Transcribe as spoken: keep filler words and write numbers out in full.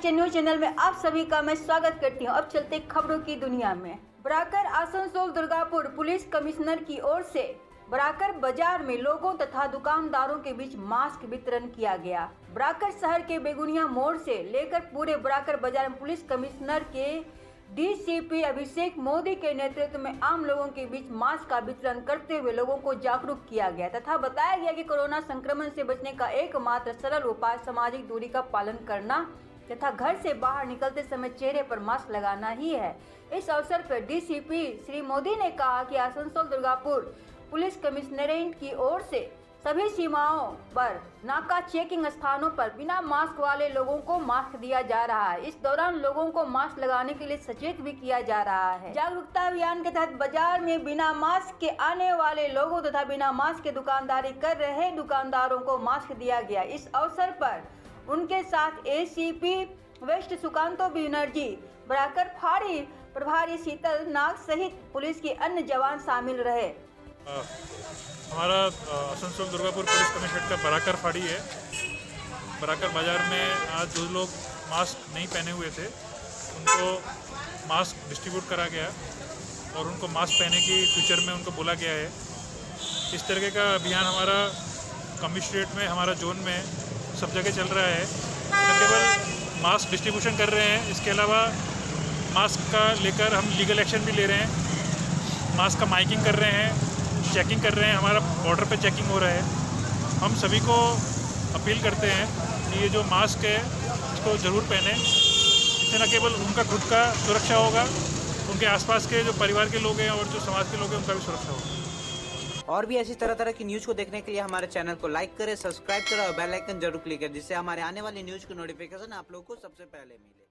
Next news channel में आप सभी का मैं स्वागत करती हूं। अब चलते खबरों की दुनिया में। बराकर आसनसोल दुर्गापुर पुलिस कमिश्नर की ओर से बराकर बाजार में लोगों तथा दुकानदारों के बीच मास्क वितरण किया गया। बराकर शहर के बेगुनिया मोड़ से लेकर पूरे बराकर बाजार में पुलिस कमिश्नर के डीसीपी अभिषेक मोदी के नेतृत्व में आम लोगों के बीच मास्क का वितरण करते हुए लोगों को जागरूक किया गया तथा बताया गया कि कोरोना संक्रमण से बचने का एकमात्र सरल उपाय सामाजिक दूरी का पालन करना तथा घर से बाहर निकलते समय चेहरे पर मास्क लगाना ही है। इस अवसर पर डीसीपी श्री मोदी ने कहा कि आसनसोल दुर्गापुर पुलिस कमिश्नरेट की ओर से सभी सीमाओं पर नाका चेकिंग स्थानों पर बिना मास्क वाले लोगों को मास्क दिया जा रहा है। इस दौरान लोगों को मास्क लगाने के लिए सचेत भी किया जा रहा है। जागरूकता अभियान के तहत बाजार में बिना मास्क के आने वाले लोगों तथा बिना मास्क के दुकानदारी कर रहे दुकानदारों को मास्क दिया गया। इस अवसर पर उनके साथ एसीपी वेस्ट सुकांतो बनर्जी, बराकर फाड़ी प्रभारी शीतल नाग सहित पुलिस के अन्य जवान शामिल रहे। आ, हमारा आसनसोल दुर्गापुर पुलिस कमिश्नरेट का बराकर फाड़ी है। बराकर बाज़ार में आज जो लोग मास्क नहीं पहने हुए थे उनको मास्क डिस्ट्रीब्यूट करा गया और उनको मास्क पहने की फ्यूचर में उनको बोला गया है। इस तरीके का अभियान हमारा कमिश्नरेट में, हमारा जोन में सब जगह चल रहा है। न केवल मास्क डिस्ट्रीब्यूशन कर रहे हैं, इसके अलावा मास्क का लेकर हम लीगल एक्शन भी ले रहे हैं। मास्क का माइकिंग कर रहे हैं, चेकिंग कर रहे हैं। हमारा बॉर्डर पे चेकिंग हो रहा है। हम सभी को अपील करते हैं कि ये जो मास्क है इसको ज़रूर पहने। इससे न केवल उनका खुद का सुरक्षा होगा, उनके आसपास के जो परिवार के लोग हैं और जो समाज के लोग हैं उनका भी सुरक्षा होगा। और भी ऐसी तरह तरह की न्यूज़ को देखने के लिए हमारे चैनल को लाइक करें, सब्सक्राइब करें और बेल आइकन जरूर क्लिक करें, जिससे हमारे आने वाली न्यूज़ की नोटिफिकेशन आप लोगों को सबसे पहले मिले।